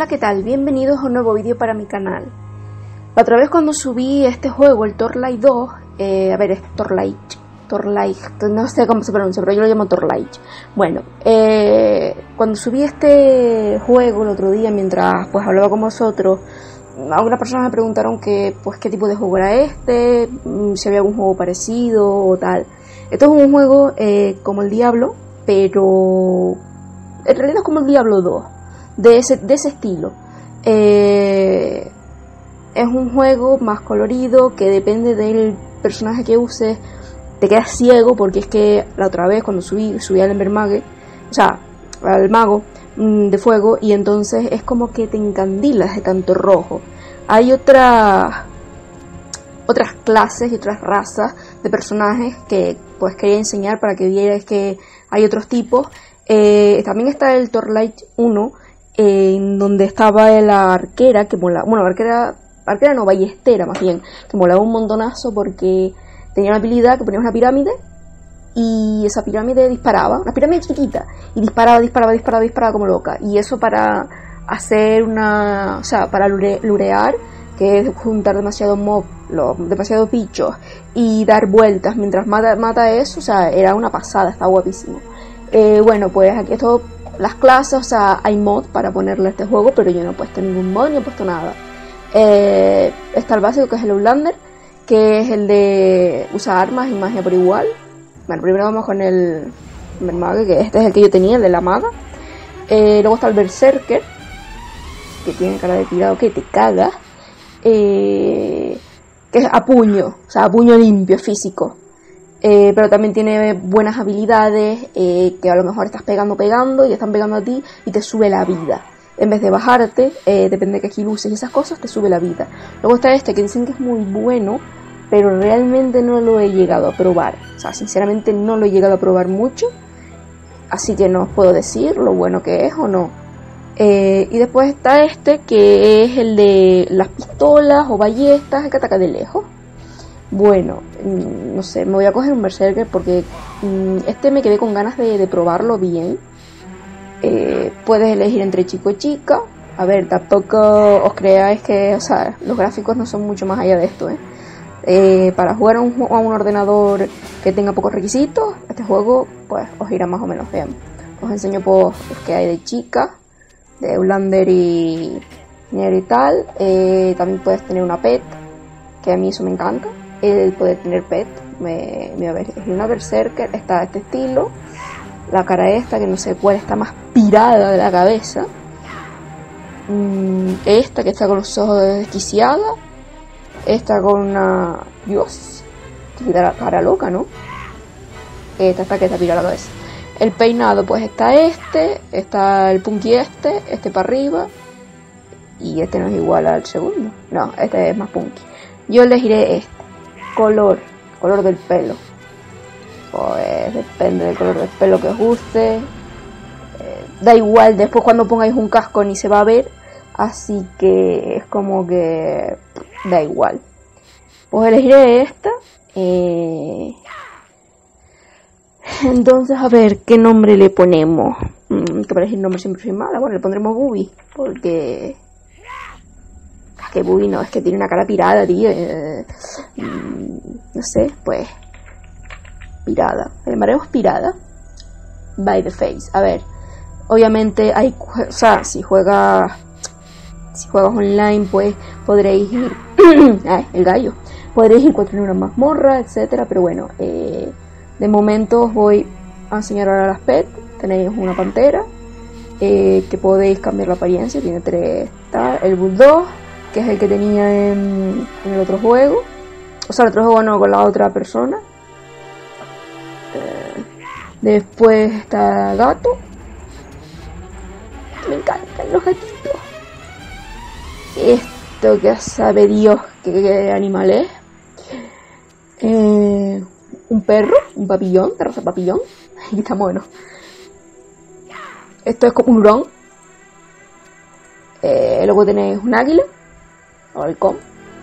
¿qué tal? Bienvenidos a un nuevo vídeo para mi canal. La otra vez cuando subí este juego, el Torchlight 2, es Torchlight, no sé cómo se pronuncia, pero yo lo llamo Torchlight. Bueno, cuando subí este juego el otro día, mientras pues hablaba con vosotros, algunas personas me preguntaron qué tipo de juego era este, si había algún juego parecido o tal. Esto es un juego como el Diablo, pero en realidad es como el Diablo 2. De ese estilo. Es un juego más colorido que depende del personaje que uses. Te quedas ciego porque es que la otra vez cuando subí al Embermage, o sea, al mago de fuego, y entonces es como que te encandilas de tanto rojo. Hay otras clases y otras razas de personajes que pues quería enseñar para que vierais que hay otros tipos. También está el Torchlight 1, en donde estaba la arquera, que molaba, bueno, arquera no, ballestera más bien, que molaba un montonazo porque tenía una habilidad que ponía una pirámide y esa pirámide disparaba, una pirámide chiquita, y disparaba como loca, y eso para hacer para lurear, que es juntar demasiados demasiados bichos y dar vueltas mientras mata eso, o sea, era una pasada, está guapísimo. Bueno, pues aquí esto, las clases, o sea, hay mod para ponerle a este juego, pero yo no he puesto ningún mod ni he puesto nada. Está el básico, que es el Outlander, que es el de usar armas y magia por igual. Bueno, primero vamos con el mago, que este es el que yo tenía, el de la maga. Luego está el Berserker, que tiene cara de tirado que te cagas, que es a puño, o sea, a puño limpio, físico. Pero también tiene buenas habilidades, que a lo mejor estás pegando y están pegando a ti y te sube la vida. En vez de bajarte, depende de qué skill uses y esas cosas, te sube la vida. Luego está este que dicen que es muy bueno, pero realmente no lo he llegado a probar. O sea, sinceramente no lo he llegado a probar mucho, así que no os puedo decir lo bueno que es o no. Y después está este, que es el de las pistolas o ballestas, el que ataca de lejos. Bueno, no sé, me voy a coger un Berserker porque este me quedé con ganas de probarlo bien. Puedes elegir entre chico y chica. A ver, tampoco os creáis que, o sea, los gráficos no son mucho más allá de esto, para jugar a un ordenador que tenga pocos requisitos, este juego pues os irá más o menos bien. Os enseño pues los que hay de chica, de Outlander y Nier y tal. También puedes tener una pet, que a mí eso me encanta. El poder tener pet, es una Berserker, está de este estilo, la cara esta, que no sé cuál está más pirada de la cabeza, esta que está con los ojos desquiciada, esta con una, Dios, que da la cara loca, ¿no? Esta está que está pirada la cabeza. El peinado, pues está el punky este para arriba, y este no es igual al segundo, no, este es más punky. Yo elegiré este. Color del pelo, pues depende del color del pelo que os guste. Da igual, después cuando pongáis un casco ni se va a ver, así que es como que da igual. Pues elegiré esta. Entonces, a ver, ¿qué nombre le ponemos? Que para elegir nombre siempre soy mala. Bueno, le pondremos Bubi, porque que Bubi no, es que tiene una cara pirada, tío. No sé, pues pirada. Le llamaremos pirada by the face. A ver, obviamente hay, o sea, si juegas online, pues podréis ir el gallo, podréis ir en una mazmorra, etcétera. Pero bueno, de momento os voy a enseñar ahora las pets. Tenéis una pantera, que podéis cambiar la apariencia, tiene 3. Está el bulldog, que es el que tenía en el otro juego. O sea, el otro juego no, con la otra persona. Después está gato. Me encantan los gatitos. Esto que sabe Dios qué animal es. Un perro, un papillón, de raza papillón. Y está bueno. Esto es como un hurón. Luego tenéis un águila. O halcón.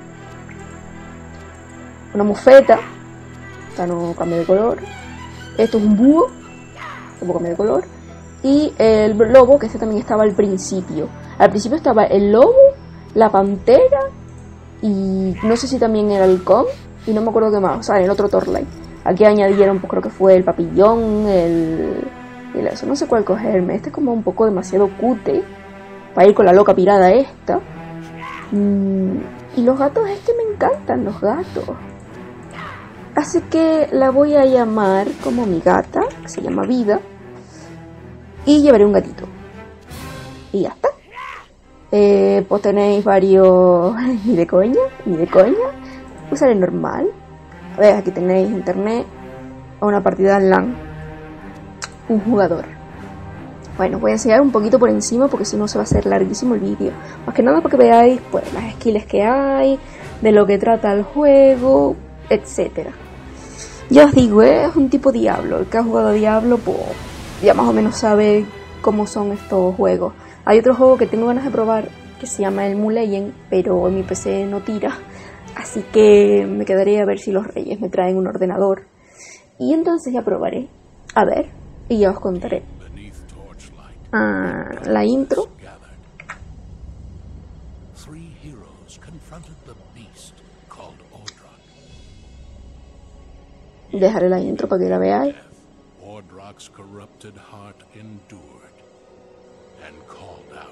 Una mofeta. Esta no cambia de color. Esto es un búho. Tampoco cambia de color. Y el lobo, que este también estaba al principio. Al principio estaba el lobo, la pantera y no sé si también el halcón y no me acuerdo qué más, o sea, en el otro Torlight. Aquí añadieron, pues creo que fue el papillón, eso, no sé cuál cogerme. Este es como un poco demasiado cute para ir con la loca pirada esta. Y los gatos, es que me encantan los gatos. Así que la voy a llamar como mi gata, que se llama Vida. Y llevaré un gatito. Y ya está. Pues tenéis varios... ni de coña. Usaré normal. A ver, aquí tenéis internet. O una partida en LAN. Un jugador. Bueno, voy a enseñar un poquito por encima porque si no se va a hacer larguísimo el vídeo. Más que nada para que veáis pues, las skills que hay, de lo que trata el juego, etcétera. Ya os digo, es un tipo Diablo. El que ha jugado a Diablo, pues ya más o menos sabe cómo son estos juegos. Hay otro juego que tengo ganas de probar que se llama el Mu Legend, pero en mi PC no tira. Así que me quedaré a ver si los reyes me traen un ordenador. Y entonces ya probaré. A ver, y ya os contaré. La intro. Dejaré la intro para que la veáis. Ordrock's corrupted heart endured and called out.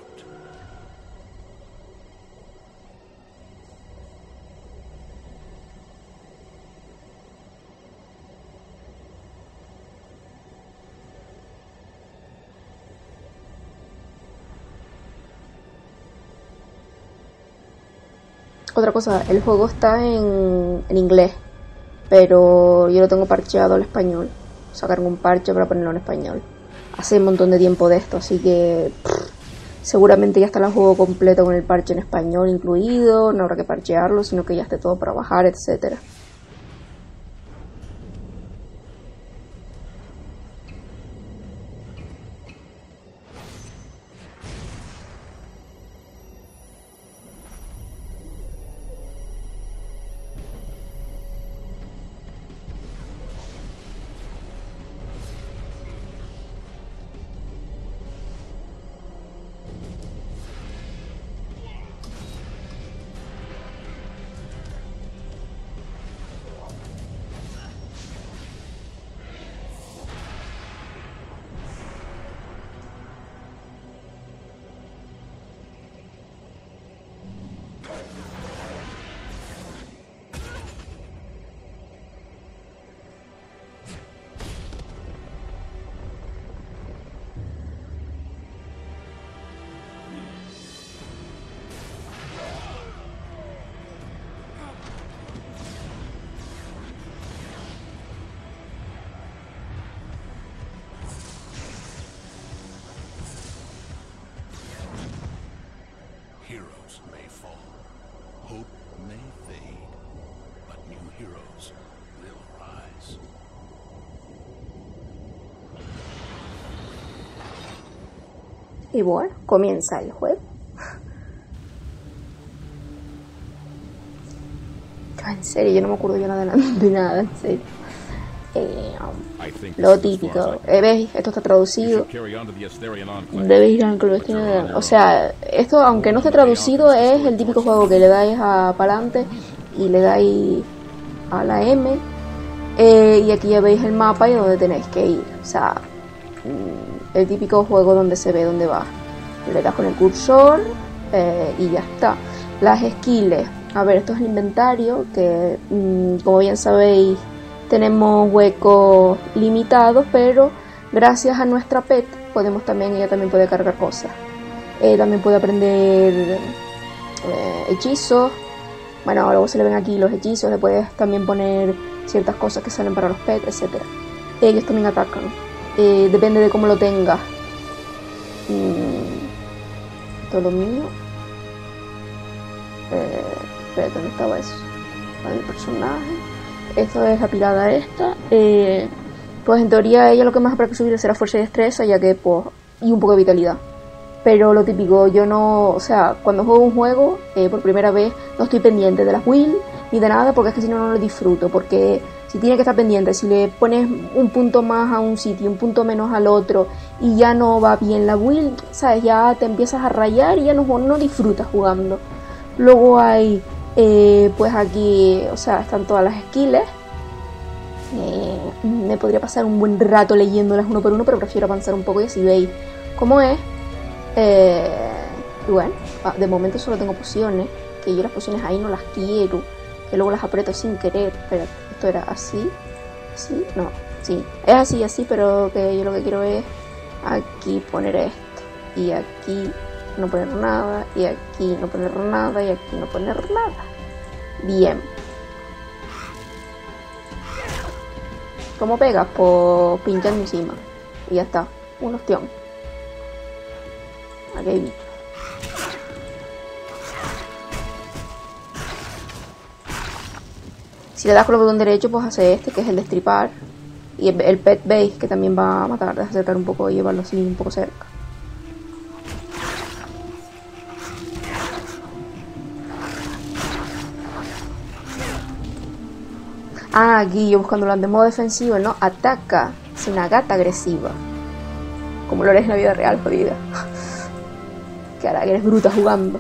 Otra cosa, el juego está en inglés, pero yo lo tengo parcheado al español. Sacaron un parche para ponerlo en español. Hace un montón de tiempo de esto, así que seguramente ya está el juego completo con el parche en español incluido. No habrá que parchearlo, sino que ya esté todo para bajar, etcétera. Heroes may fall, hope may fade, but new heroes will rise. Y bueno, comienza el juego. En serio, yo no me acuerdo ya nada de nada, en serio. Lo típico, ¿veis? Esto está traducido. Debéis ir al club. O sea, esto, aunque no esté traducido, es el típico juego que le dais a pa'lante y le dais a la M. Y aquí ya veis el mapa y donde tenéis que ir. O sea, el típico juego donde se ve dónde va. Le das con el cursor y ya está. Las skills. A ver, esto es el inventario, que como bien sabéis, tenemos huecos limitados, pero gracias a nuestra pet podemos también, ella también puede cargar cosas. También puede aprender hechizos. Bueno, luego se le ven aquí los hechizos, le puedes también poner ciertas cosas que salen para los pets, etc. Ellos también atacan, depende de cómo lo tengas. Todo lo mío. Espérate, ¿dónde estaba eso? El personaje. Esto es la pirada esta. Pues en teoría ella lo que más habrá que subir será fuerza y destreza, ya que pues, y un poco de vitalidad. Pero lo típico, yo no, o sea, cuando juego un juego por primera vez no estoy pendiente de las builds, ni de nada, porque es que si no, no lo disfruto. Porque si tiene que estar pendiente, si le pones un punto más a un sitio, un punto menos al otro, y ya no va bien la build, ¿sabes? Ya te empiezas a rayar y ya no disfrutas jugando. Luego hay, pues aquí, o sea, están todas las skills. Me podría pasar un buen rato leyéndolas uno por uno, pero prefiero avanzar un poco y así veis cómo es. Y bueno, de momento solo tengo pociones, que yo las pociones ahí no las quiero, que luego las aprieto sin querer. Espera, esto era así, así, no, sí, es así, pero que yo lo que quiero es aquí poner esto, y aquí no poner nada, y aquí no poner nada, y aquí no poner nada. Bien. ¿Cómo pegas? Pues pinchando encima. Y ya está. Una opción. Aquí hay bicho. Si le das con el botón derecho, pues hace este, que es el destripar. Y el pet base, que también va a matar. Deja acercar un poco y llevarlo así un poco cerca. Ah, aquí yo buscándolo de modo defensivo, ¿no? Ataca sin agata agresiva. Como lo eres en la vida real, jodida. Que ahora eres bruta jugando.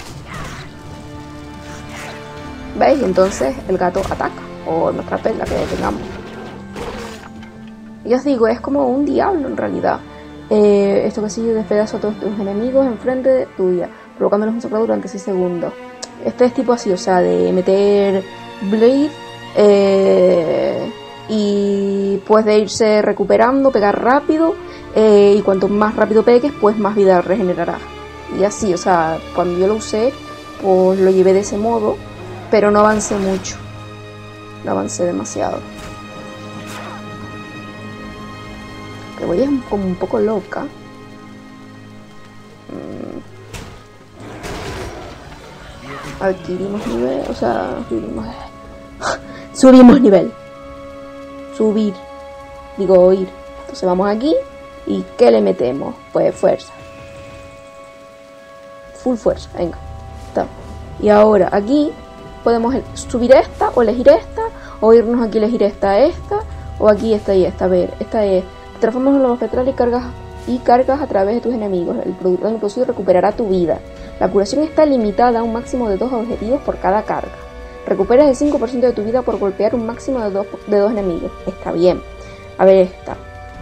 ¿Veis? Entonces el gato ataca. O nuestra pet, la que tengamos. Y os digo, es como un diablo en realidad. Esto que sigue despedaza a todos tus enemigos enfrente de tuya, provocándolos un soplo durante 6 segundos. Este es tipo así, o sea, de meter Blade. Y pues de irse recuperando, pegar rápido, y cuanto más rápido pegues, pues más vida regenerarás. Y así, o sea, cuando yo lo usé, pues lo llevé de ese modo, pero no avancé mucho, no avancé demasiado. Que voy como un poco loca. Adquirimos nivel, o sea, subimos nivel. Subir. Digo oír. Entonces vamos aquí. ¿Y qué le metemos? Pues fuerza. Full fuerza. Venga. Está. Y ahora aquí podemos subir esta o elegir esta. O irnos aquí a elegir esta. O aquí esta y esta. A ver. Esta es. Transformas en los petrales y cargas a través de tus enemigos. El producto inclusive recuperará tu vida. La curación está limitada a un máximo de 2 objetivos por cada carga. Recuperas el 5% de tu vida por golpear un máximo de dos enemigos. Está bien. A ver esta.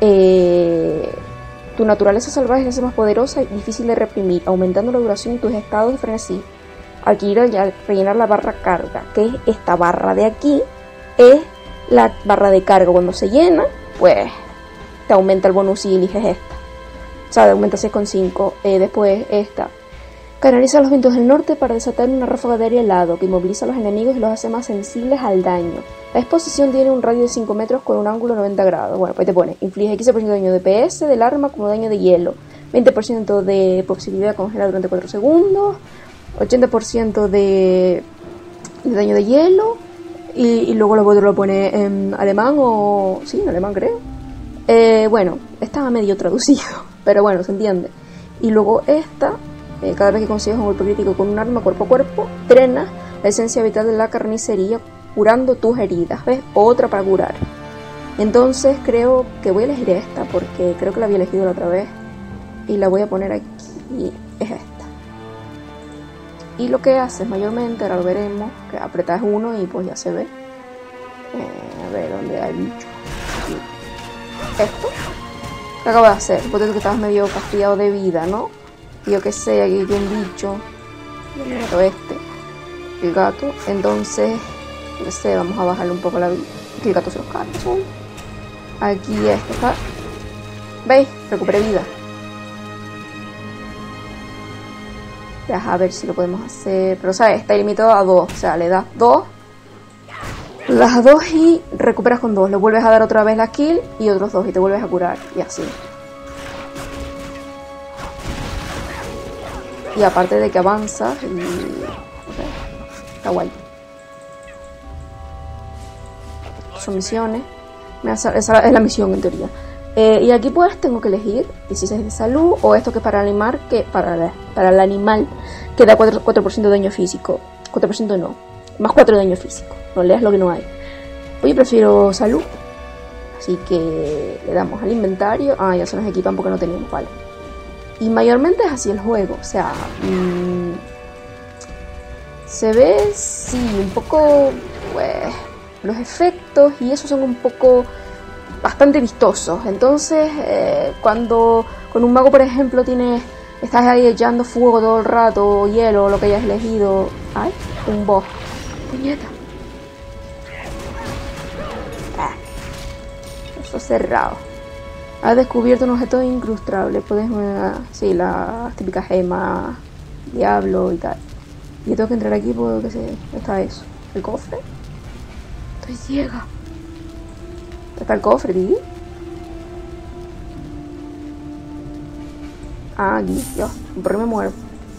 Tu naturaleza salvaje se hace más poderosa y difícil de reprimir, aumentando la duración de tus estados de frenesí. Adquirir al rellenar la barra carga, que es esta barra de aquí, es la barra de carga. Cuando se llena, pues te aumenta el bonus y eliges esta. O sea, te aumenta 6,5. Después esta. Canaliza los vientos del norte para desatar una ráfaga de aire helado que inmoviliza a los enemigos y los hace más sensibles al daño. La exposición tiene un radio de 5 metros con un ángulo de 90 grados. Bueno, pues te pone, inflige 15% de daño de PS del arma como daño de hielo, 20% de posibilidad de congelar durante 4 segundos, 80% de daño de hielo, y luego lo pone en alemán o... sí, en alemán creo. Bueno, estaba medio traducido, pero bueno, se entiende. Y luego esta... cada vez que consigues un golpe crítico con un arma cuerpo a cuerpo, drenas la esencia vital de la carnicería, curando tus heridas. ¿Ves? Otra para curar. Entonces creo que voy a elegir esta, porque creo que la había elegido la otra vez. Y la voy a poner aquí. Y es esta. Y lo que haces mayormente, ahora lo veremos, que apretas uno y pues ya se ve. A ver, ¿dónde hay bicho? Aquí. Esto. ¿Qué acabo de hacer? Porque tú que estabas medio fastidiado de vida, ¿no? Yo que sé, aquí hay un bicho. El gato este. El gato. Entonces, no sé, vamos a bajarle un poco la vida. Aquí el gato se los carga. Aquí este está. ¿Veis? Recuperé vida. A ver si lo podemos hacer. Pero, ¿sabes? Está limitado a 2. O sea, le das 2. Le das 2 y recuperas con 2. Le vuelves a dar otra vez la kill y otros 2 y te vuelves a curar. Y así. Y aparte de que avanza y... okay, está guay. Son misiones. Esa es la misión en teoría. Y aquí pues tengo que elegir 16 de salud o esto que es para el animal, que da 4% de daño físico. 4% no. Más 4 de daño físico. No leas lo que no hay. Hoy prefiero salud. Así que le damos al inventario. Ah, ya se nos equipan porque no teníamos, vale. Y mayormente es así el juego. O sea, se ve, sí, un poco... Pues, los efectos y eso son un poco... bastante vistosos. Entonces, cuando con un mago, por ejemplo, estás ahí echando fuego todo el rato, o hielo, o lo que hayas elegido. ¡Ay! Un boss. ¡Puñeta! Eso cerrado. Has descubierto un objeto incrustable. Puedes... sí, las típicas gemas, diablo y tal. Y tengo que entrar aquí porque está eso. ¿El cofre? Estoy ciega. Está el cofre, tío. Ah, aquí. Dios, por qué me muero.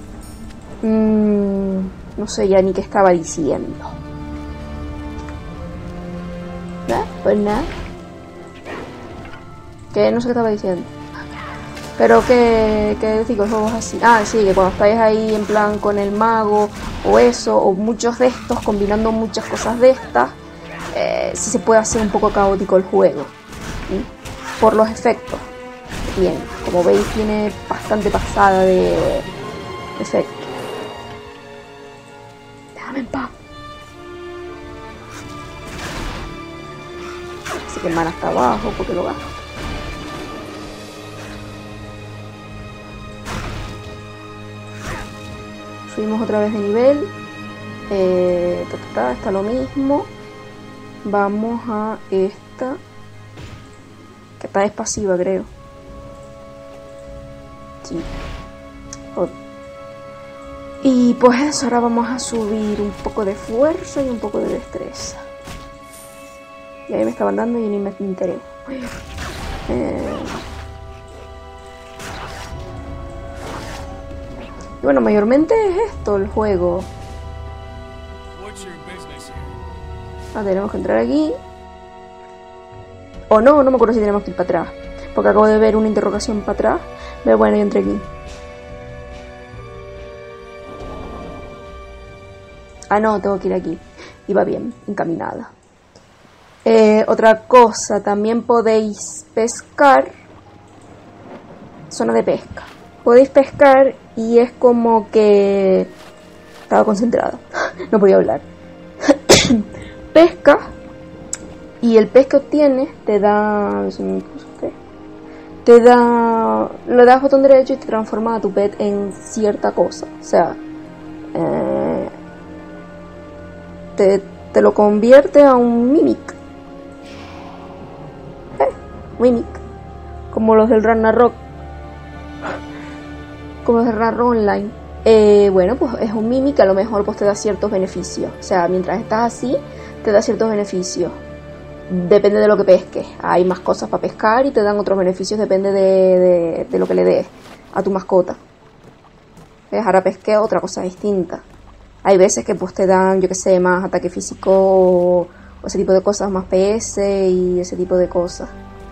No sé ya ni qué estaba diciendo. Pues nada. Que no sé qué estaba diciendo. Pero que decir que el juego es así. Ah, sí, que cuando estáis ahí en plan con el mago o eso, o muchos de estos, combinando muchas cosas de estas, sí se puede hacer un poco caótico el juego. ¿Sí? Por los efectos. Bien, como veis tiene bastante pasada de efecto. Déjame en paz. Así que el mana está abajo porque lo gasto. Subimos otra vez de nivel. Está lo mismo. Vamos a esta. Que esta es pasiva, creo. Sí. Y pues eso, ahora vamos a subir un poco de fuerza y un poco de destreza. Y ahí me estaban dando y ni me enteré. Y bueno, mayormente es esto el juego. Ah, tenemos que entrar aquí. O no me acuerdo si tenemos que ir para atrás. Porque acabo de ver una interrogación para atrás. Pero bueno, yo entré aquí. Ah, no, tengo que ir aquí. Iba bien, encaminada. Otra cosa, también podéis pescar. Zona de pesca. Podéis pescar y es como que... Estaba concentrada. No podía hablar. Pesca. Y el pez que obtienes te da... Te da... Le das botón derecho y te transforma a tu pet en cierta cosa. O sea... Te lo convierte a un Mimic. Mimic. Como los del Ragnarok. Como los del Ragnarok Online. Bueno, pues es un Mimic que a lo mejor pues te da ciertos beneficios. O sea, mientras estás así, te da ciertos beneficios. Depende de lo que pesques. Hay más cosas para pescar y te dan otros beneficios. Depende de lo que le des a tu mascota. Ahora pesqué otra cosa distinta. Hay veces que pues te dan, yo que sé, más ataque físico o ese tipo de cosas, más PS y ese tipo de cosas.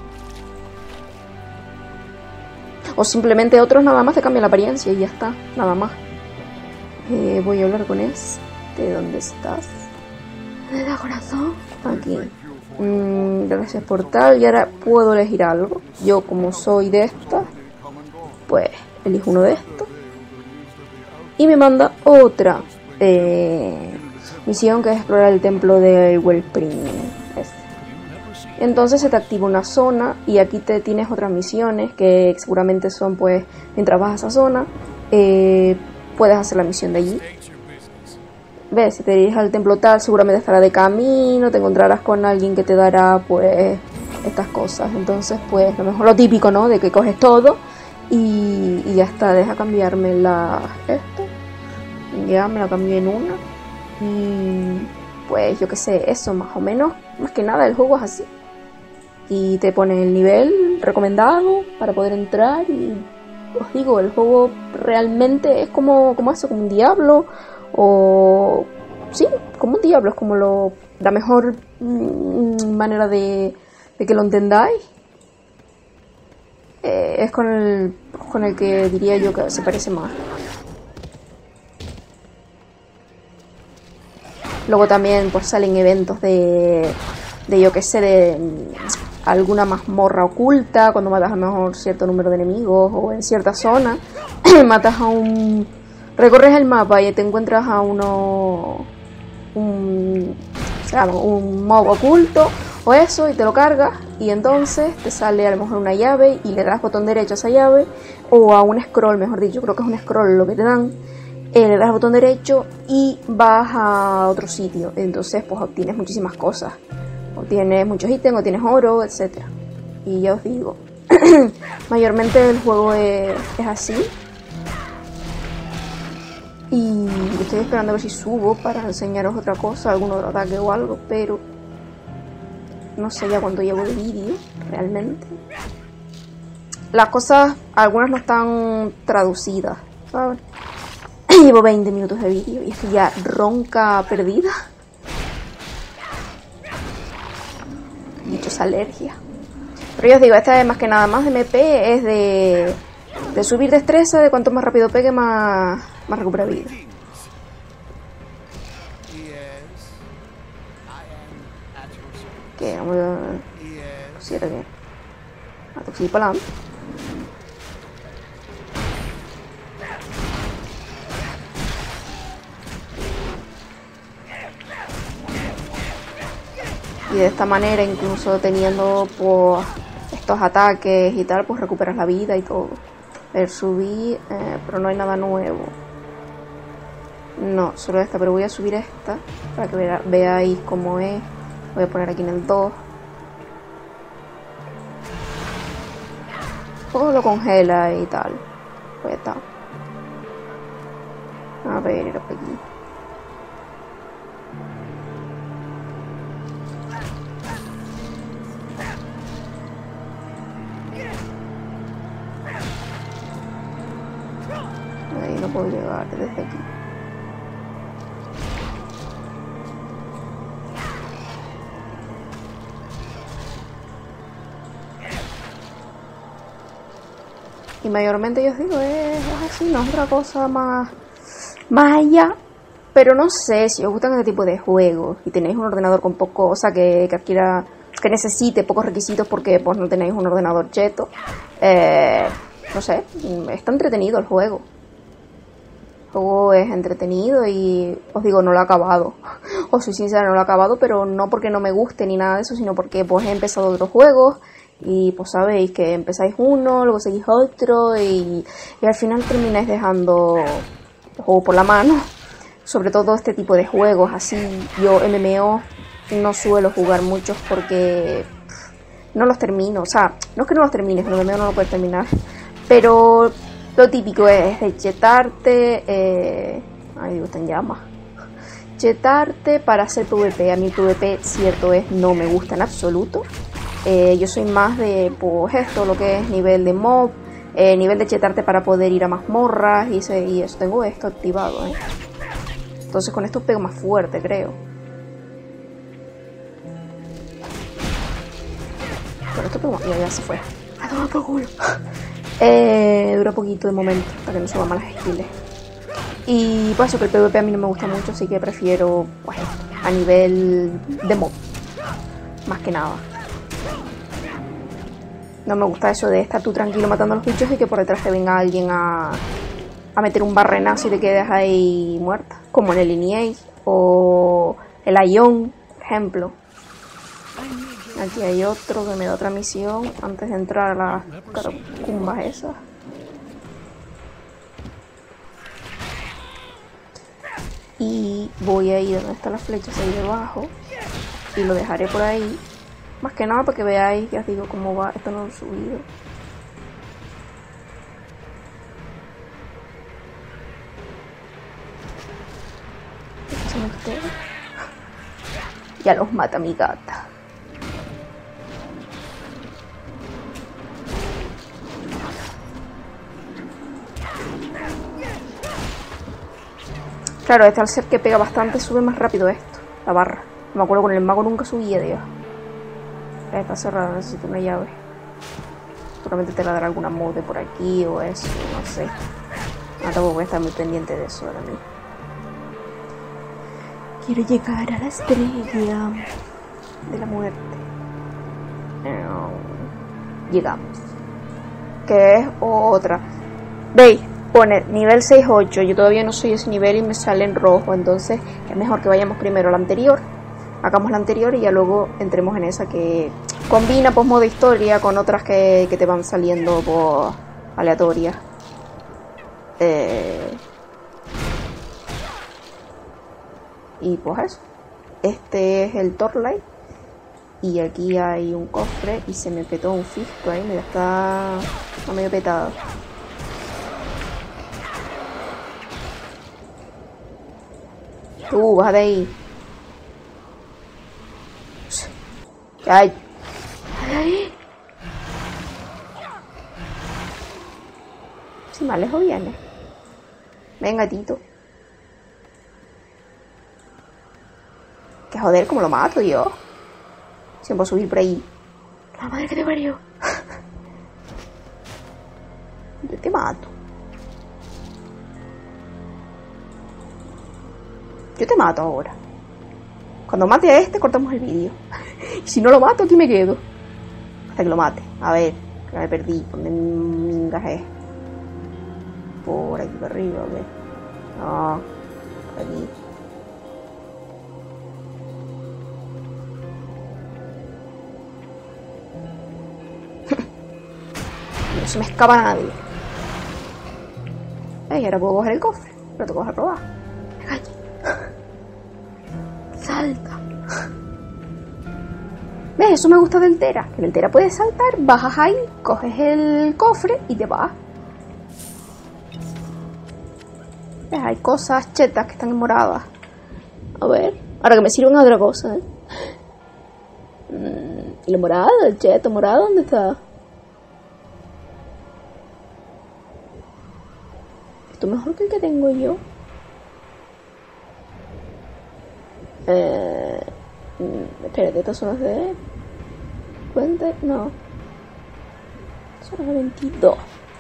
O simplemente otros nada más te cambian la apariencia y ya está, nada más. Voy a hablar con este. ¿Dónde estás? ¿Dónde da corazón? Aquí. Gracias por tal. Y ahora puedo elegir algo. Yo como soy de esta, pues elijo uno de estos. Y me manda otra misión que es explorar el templo del Wellspring. Entonces se te activa una zona y aquí te tienes otras misiones que seguramente son pues mientras vas a esa zona puedes hacer la misión de allí. Ves, si te diriges al templo tal seguramente estará de camino, te encontrarás con alguien que te dará pues estas cosas. Entonces pues lo mejor lo típico, ¿no? De que coges todo y ya está. Deja cambiarme esto. Ya me la cambié en una. Y pues yo que sé, eso más o menos. Más que nada el juego es así. Y te pone el nivel recomendado para poder entrar. Y os digo, el juego realmente es como eso, como un Diablo. O sí, como un Diablo. Es como la mejor manera de que lo entendáis. Es con el que diría yo que se parece más. Luego también pues salen eventos de yo que sé, de alguna mazmorra oculta, cuando matas a lo mejor cierto número de enemigos o en cierta zona. Matas a un... Recorres el mapa y te encuentras a un mob oculto o eso, y te lo cargas, y entonces te sale a lo mejor una llave y le das botón derecho a esa llave, o a un scroll, mejor dicho, creo que es un scroll lo que te dan. Le das botón derecho y vas a otro sitio, entonces pues obtienes muchísimas cosas, obtienes muchos ítems, obtienes oro, etcétera. Y ya os digo, mayormente el juego es así. Y estoy esperando a ver si subo para enseñaros otra cosa, algún otro ataque o algo, pero no sé ya cuánto llevo de vídeo realmente. Las cosas, algunas no están traducidas, ¿sabes? Llevo 20 minutos de vídeo y estoy ya ronca, perdida. Dichos alergia. Pero ya os digo, esta es más que nada más de MP, es de subir destreza, de cuanto más rápido pegue, más recupera vida. Que vamos a... Cosita que... A toxir para adelante. Y de esta manera, incluso teniendo pues estos ataques y tal, pues recuperas la vida y todo. Ver, subí, pero no hay nada nuevo. No, solo esta, pero voy a subir esta para que veáis cómo es. Voy a poner aquí en el 2. Todo lo congela y tal. Pues está. A ver, era por aquí. Ahí no puedo llegar desde aquí. Y mayormente yo os digo, es así, no es otra cosa más allá. Pero no sé si os gustan este tipo de juegos y tenéis un ordenador con poco, o sea, que adquiera, que necesite pocos requisitos porque pues no tenéis un ordenador cheto. No sé, está entretenido el juego. El juego es entretenido y os digo, no lo he acabado. Os soy sincera, no lo he acabado, pero no porque no me guste ni nada de eso, sino porque pues he empezado otros juegos. Y pues sabéis que empezáis uno, luego seguís otro y al final termináis dejando el juego por la mano. Sobre todo este tipo de juegos así. Yo MMO no suelo jugar muchos porque no los termino. O sea, no es que no los termines, que el MMO no lo puedes terminar. Pero lo típico es de chetarte. Ay, digo, está en llamas. Chetarte para hacer PvP. A mí PvP, cierto es, no me gusta en absoluto. Yo soy más de, pues esto, lo que es nivel de mob, nivel de chetarte para poder ir a mazmorras y eso, tengo esto activado, Entonces con esto pego más fuerte, creo. Pero esto pego más... Ya se fue. ¡A tomar por culo! Dura poquito de momento, para que no suba malas skills. Y pues eso, que el PvP a mí no me gusta mucho, así que prefiero, pues a nivel de mob. Más que nada. No me gusta eso de estar tú tranquilo matando a los bichos y que por detrás te venga alguien a meter un barrenazo y te quedes ahí muerta. Como en el Lineage o el Ion, por ejemplo. Aquí hay otro que me da otra misión antes de entrar a las catacumbas esas. Y voy a ir donde están las flechas ahí debajo y lo dejaré por ahí. Más que nada para que veáis, ya os digo cómo va, esto no lo he subido. ¿Qué son ustedes? Ya los mata mi gata. Claro, este al ser que pega bastante sube más rápido esto, la barra. No me acuerdo, con el mago nunca subía, Dios. Está cerrada, necesito una llave. Seguramente te la dará alguna mode por aquí o eso, no sé. No, tampoco voy a estar muy pendiente de eso ahora mismo. Quiero llegar a la estrella de la muerte. Llegamos. Que es otra. ¿Veis? Pone nivel 6-8. Yo todavía no soy ese nivel y me sale en rojo. Entonces es mejor que vayamos primero a la anterior. Hagamos la anterior y ya luego entremos en esa que combina pues modo historia con otras que te van saliendo pues aleatorias. Y pues eso. Este es el Torlight. Y aquí hay un cofre y se me petó un fisco ahí. Mira, está medio petado. Baja de ahí. ¿Qué hay? Si más lejos viene. Venga, Tito. Que joder, ¿cómo lo mato yo? Si puedo subir por ahí. La madre que te parió. Yo te mato. Yo te mato ahora. Cuando mate a este, cortamos el vídeo. Y si no lo mato, aquí me quedo. Hasta que lo mate. A ver, que me perdí. ¿Dónde mingas es? Por aquí, por arriba, a ver. No, por aquí. No se me escapa nadie. Y ahora puedo coger el cofre. Pero tengo que probar. Me calle. Salta. ¿Ves? Eso me gusta del Tera. Que en el Tera puedes saltar, bajas ahí, coges el cofre y te vas. ¿Ves? Hay cosas chetas que están en moradas. A ver. Ahora que me sirven a otra cosa, ¿eh? ¿Y la morada? ¿El cheto morado? ¿Dónde está? Esto es mejor que el que tengo yo. Espérate, estas son las de... ¿Cuente? No. Son las de 22.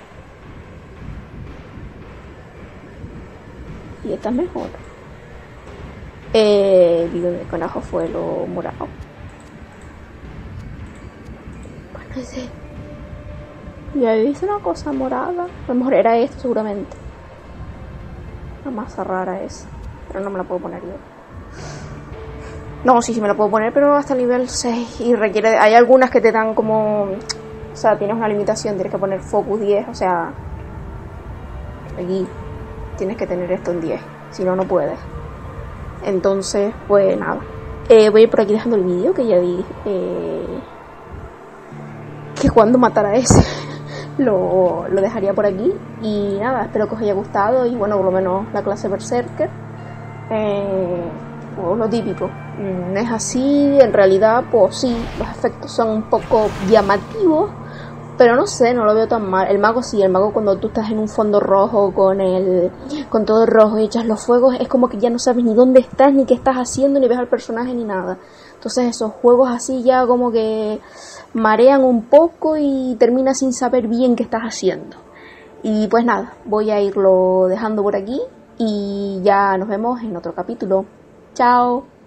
Y esta es mejor. Digo, el conejo fue lo morado. Pues no sé. Ya he visto una cosa morada. A lo mejor era esto seguramente. La masa rara esa. Pero no me la puedo poner yo. No, sí me la puedo poner, pero hasta el nivel 6. Y requiere... Hay algunas que te dan como... O sea, tienes una limitación. Tienes que poner Focus 10. O sea... Aquí tienes que tener esto en 10. Si no, no puedes. Entonces, pues nada. Voy a ir por aquí dejando el vídeo. Que ya dije... que cuando matara a ese... lo dejaría por aquí. Y nada, espero que os haya gustado. Y bueno, por lo menos la clase Berserker. Pues lo típico. Es así, en realidad, pues sí, los efectos son un poco llamativos, pero no sé, no lo veo tan mal. El mago sí, el mago cuando tú estás en un fondo rojo con todo rojo y echas los fuegos, es como que ya no sabes ni dónde estás, ni qué estás haciendo, ni ves al personaje, ni nada. Entonces esos juegos así ya como que marean un poco y terminas sin saber bien qué estás haciendo. Y pues nada, voy a irlo dejando por aquí y ya nos vemos en otro capítulo. Chao.